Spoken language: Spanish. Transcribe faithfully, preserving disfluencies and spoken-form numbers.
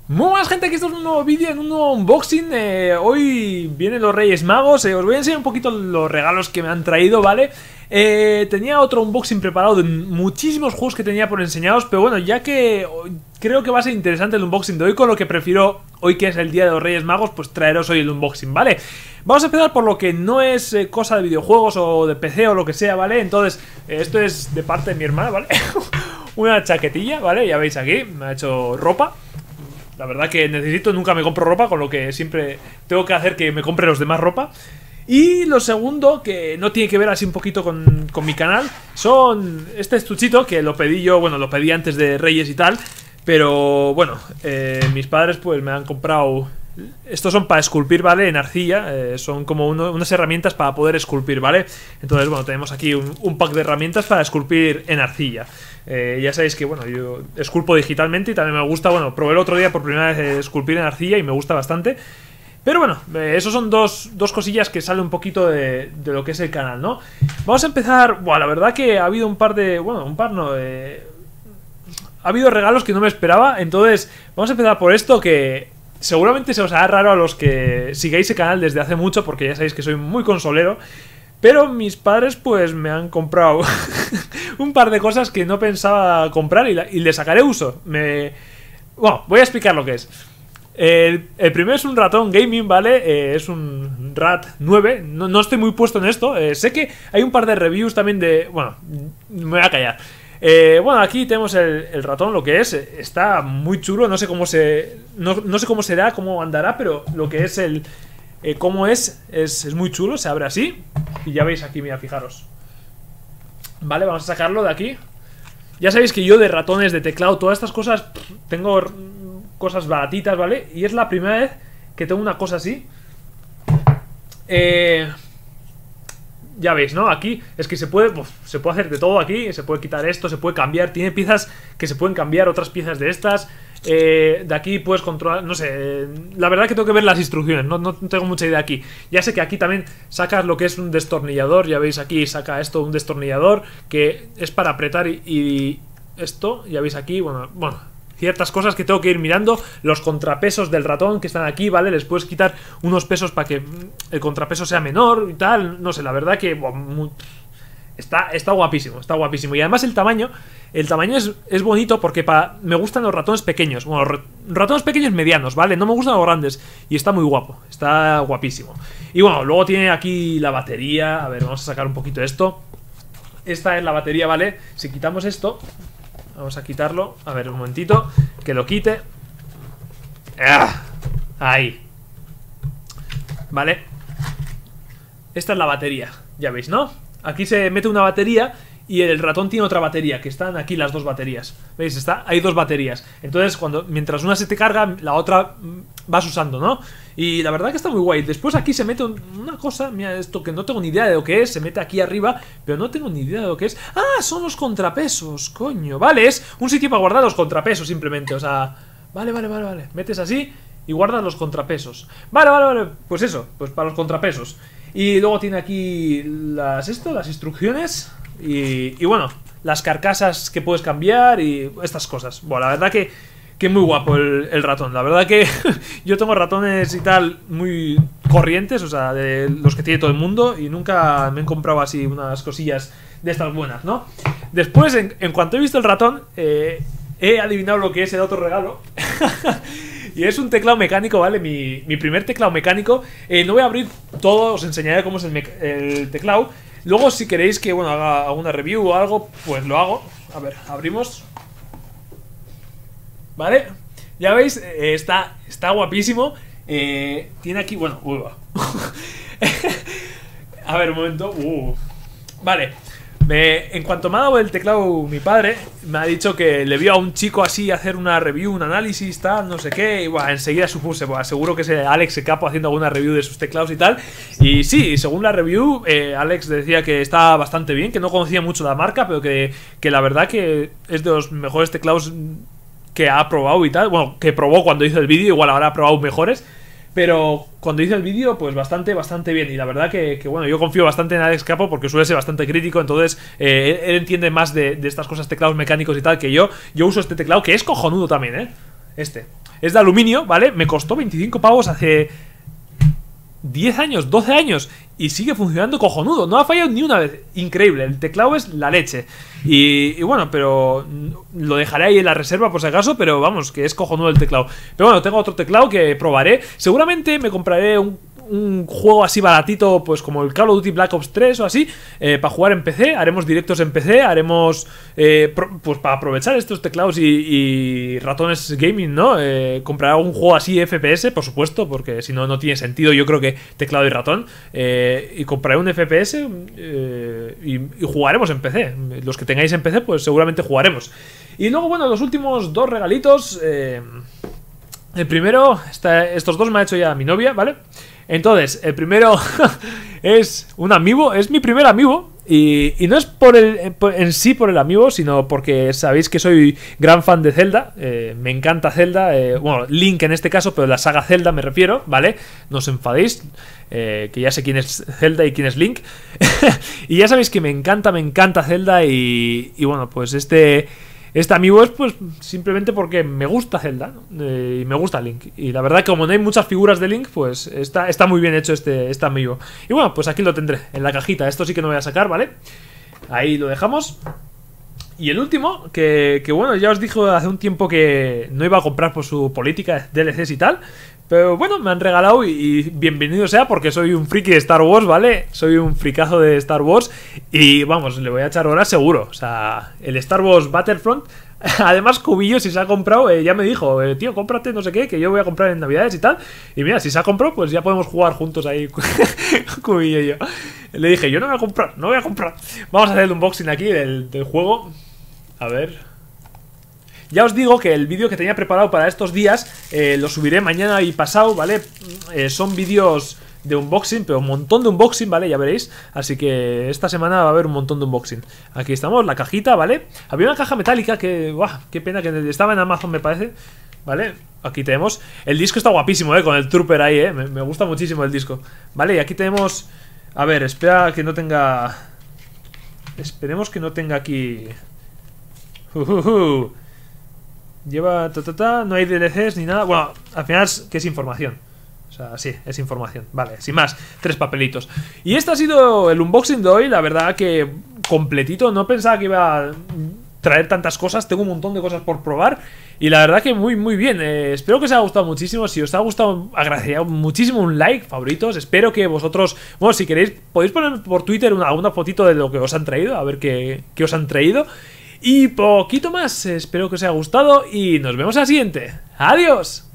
Muy buenas gente, aquí esto es un nuevo vídeo, en un nuevo unboxing. eh, Hoy vienen los Reyes Magos. eh, Os voy a enseñar un poquito los regalos que me han traído, ¿vale? Eh, tenía otro unboxing preparado de muchísimos juegos que tenía por enseñaros, pero bueno, ya que creo que va a ser interesante el unboxing de hoy, con lo que prefiero, hoy que es el día de los Reyes Magos, pues traeros hoy el unboxing, ¿vale? Vamos a empezar por lo que no es eh, cosa de videojuegos o de P C o lo que sea, ¿vale? Entonces, eh, esto es de parte de mi hermana, ¿vale? Una chaquetilla, ¿vale? Ya veis aquí, me ha hecho ropa. La verdad que necesito, nunca me compro ropa, con lo que siempre tengo que hacer que me compre los demás ropa. Y lo segundo, que no tiene que ver así un poquito con, con mi canal, son este estuchito que lo pedí yo, bueno, lo pedí antes de Reyes y tal. Pero bueno, eh, mis padres pues me han comprado... Estos son para esculpir, ¿vale? En arcilla, eh, son como uno, unas herramientas para poder esculpir, ¿vale? Entonces, bueno, tenemos aquí un, un pack de herramientas para esculpir en arcilla. eh, Ya sabéis que, bueno, yo esculpo digitalmente y también me gusta, bueno, probé el otro día por primera vez eh, esculpir en arcilla y me gusta bastante. Pero bueno, eh, esos son dos, dos cosillas que salen un poquito de, de lo que es el canal, ¿no? Vamos a empezar, bueno, la verdad que ha habido un par de... Bueno, un par no... Eh, ha habido regalos que no me esperaba, entonces vamos a empezar por esto que... Seguramente se os hará raro a los que sigáis el canal desde hace mucho, porque ya sabéis que soy muy consolero. Pero mis padres pues me han comprado un par de cosas que no pensaba comprar y, la, y le sacaré uso. Me... Bueno, voy a explicar lo que es. El, el primero es un ratón gaming, ¿vale? Eh, es un Rat nueve. No, no estoy muy puesto en esto. Eh, sé que hay un par de reviews también de... Bueno, me voy a callar. Eh, bueno, aquí tenemos el, el ratón, lo que es. Está muy chulo, no sé cómo se... No, no sé cómo será, cómo andará, pero lo que es el... Eh, cómo es, es, es muy chulo, se abre así. Y ya veis aquí, mira, fijaros. Vale, vamos a sacarlo de aquí. Ya sabéis que yo de ratones, de teclado, todas estas cosas, tengo cosas baratitas, ¿vale? Y es la primera vez que tengo una cosa así. Eh... Ya veis, ¿no? Aquí es que se puede, uf, se puede hacer de todo aquí. Se puede quitar esto, se puede cambiar. Tiene piezas que se pueden cambiar, otras piezas de estas. eh, De aquí puedes controlar, no sé. eh, La verdad que tengo que ver las instrucciones, no, no tengo mucha idea aquí. Ya sé que aquí también sacas lo que es un destornillador. Ya veis aquí, saca esto un destornillador que es para apretar y, y esto, ya veis aquí, bueno, bueno ciertas cosas que tengo que ir mirando. Los contrapesos del ratón que están aquí, ¿vale? Les puedes quitar unos pesos para que el contrapeso sea menor y tal. No sé, la verdad que... Bueno, muy... Está, está guapísimo, está guapísimo. Y además el tamaño, el tamaño es, es bonito porque para, me gustan los ratones pequeños. Bueno, ratones pequeños medianos, ¿vale? No me gustan los grandes. Y está muy guapo, está guapísimo. Y bueno, luego tiene aquí la batería. A ver, vamos a sacar un poquito de esto. Esta es la batería, ¿vale? Si quitamos esto... Vamos a quitarlo, a ver un momentito. Que lo quite. ¡Ah! Ahí. Vale. Esta es la batería, ya veis, ¿no? Aquí se mete una batería y el ratón tiene otra batería, que están aquí las dos baterías. ¿Veis? Está, hay dos baterías. Entonces, cuando mientras una se te carga, la otra vas usando, ¿no? Y la verdad que está muy guay. Después aquí se mete un, una cosa, mira esto que no tengo ni idea de lo que es. Se mete aquí arriba, pero no tengo ni idea de lo que es. ¡Ah! Son los contrapesos, coño. Vale, es un sitio para guardar los contrapesos simplemente. O sea, vale, vale, vale, vale. Metes así y guardas los contrapesos. Vale, vale, vale. Pues eso, pues para los contrapesos. Y luego tiene aquí las esto, las instrucciones. Y, y bueno, las carcasas que puedes cambiar y estas cosas. Bueno, la verdad que, que muy guapo el, el ratón. La verdad que yo tengo ratones y tal muy corrientes, o sea, de los que tiene todo el mundo. Y nunca me he comprado así unas cosillas de estas buenas, ¿no? Después, en, en cuanto he visto el ratón, eh, he adivinado lo que es el otro regalo. Y es un teclado mecánico, ¿vale? Mi, mi primer teclado mecánico. eh, No voy a abrir todo, os enseñaré cómo es el, el teclado. Luego si queréis que, bueno, haga alguna review o algo, pues lo hago. A ver, abrimos. Vale, ya veis, eh, está, está guapísimo. eh, Tiene aquí, bueno, uh, a ver, un momento. uh. Vale, me, en cuanto me ha dado el teclado mi padre, me ha dicho que le vio a un chico así hacer una review, un análisis, tal, no sé qué. Y bueno, enseguida supuse, bueno, seguro que es Alex se capo haciendo alguna review de sus teclados y tal. Y sí, según la review, eh, Alex decía que está bastante bien, que no conocía mucho la marca, pero que, que la verdad que es de los mejores teclados que ha probado y tal. Bueno, que probó cuando hizo el vídeo, igual habrá probado mejores. Pero cuando hice el vídeo, pues bastante, bastante bien. Y la verdad que, que bueno, yo confío bastante en Alex Capo porque suele ser bastante crítico. Entonces, eh, él, él entiende más de, de estas cosas, teclados mecánicos y tal, que yo. Yo uso este teclado, que es cojonudo también, ¿eh? Este. es de aluminio, ¿vale? Me costó veinticinco pavos hace diez años, doce años y sigue funcionando cojonudo, no ha fallado ni una vez. Increíble, el teclado es la leche. Y, y bueno, pero lo dejaré ahí en la reserva por si acaso, pero vamos, que es cojonudo el teclado. Pero bueno, tengo otro teclado que probaré. Seguramente me compraré un, un juego así baratito, pues como el Call of Duty Black Ops tres o así, eh, para jugar en P C. Haremos directos en P C, haremos eh, pro, pues para aprovechar estos teclados y, y ratones gaming, ¿no? Eh, compraré un juego así F P S, por supuesto, porque si no, no tiene sentido. Yo creo que teclado y ratón. Eh, y compraré un F P S eh, y, y jugaremos en P C. Los que tengáis en P C, pues seguramente jugaremos. Y luego, bueno, los últimos dos regalitos. Eh, el primero, está, estos dos me ha hecho ya mi novia, ¿vale? Entonces, el primero es un amiibo, es mi primer amiibo. Y, y no es por el, por, en sí por el amiibo, sino porque sabéis que soy gran fan de Zelda. eh, Me encanta Zelda, eh, bueno, Link en este caso, pero la saga Zelda me refiero, ¿vale? No os enfadéis, eh, que ya sé quién es Zelda y quién es Link. Y ya sabéis que me encanta, me encanta Zelda. Y, y bueno, pues este... Este amiibo es pues simplemente porque me gusta Zelda, ¿no? eh, y me gusta Link. Y la verdad que como no hay muchas figuras de Link, pues está, está muy bien hecho este, este amiibo. Y bueno, pues aquí lo tendré, en la cajita. Esto sí que no voy a sacar, ¿vale? Ahí lo dejamos. Y el último, que, que bueno, ya os dije hace un tiempo que no iba a comprar por su política de D L Cs y tal. Pero bueno, me han regalado y, y bienvenido sea, porque soy un friki de Star Wars, ¿vale? Soy un fricazo de Star Wars y vamos, le voy a echar horas seguro. O sea, el Star Wars Battlefront, además Cubillo, si se ha comprado, eh, ya me dijo, eh, tío, cómprate no sé qué, que yo voy a comprar en Navidades y tal. Y mira, si se ha comprado, pues ya podemos jugar juntos ahí, Cubillo y yo. Le dije, yo no voy a comprar, no voy a comprar. Vamos a hacer el unboxing aquí del, del juego. A ver... Ya os digo que el vídeo que tenía preparado para estos días eh, lo subiré mañana y pasado, ¿vale? Eh, son vídeos de unboxing, pero un montón de unboxing, ¿vale? Ya veréis. Así que esta semana va a haber un montón de unboxing. Aquí estamos, la cajita, ¿vale? Había una caja metálica que... ¡Buah! Qué pena que estaba en Amazon, me parece. ¿Vale? Aquí tenemos... El disco está guapísimo, ¿eh? Con el Trooper ahí, ¿eh? Me, me gusta muchísimo el disco. ¿Vale? Y aquí tenemos... A ver, espera que no tenga... Esperemos que no tenga aquí... Uh, uh, uh. Lleva ta, ta, ta, no hay D L Cs ni nada. Bueno, al final es que es información. O sea, sí, es información. Vale, sin más, tres papelitos. Y este ha sido el unboxing de hoy. La verdad que completito. No pensaba que iba a traer tantas cosas. Tengo un montón de cosas por probar. Y la verdad que muy, muy bien. eh, Espero que os haya gustado muchísimo. Si os ha gustado, agradecería muchísimo un like, favoritos. Espero que vosotros, bueno, si queréis, podéis poner por Twitter una, una fotito de lo que os han traído. A ver qué, qué os han traído. Y poquito más, espero que os haya gustado y nos vemos al siguiente. ¡Adiós!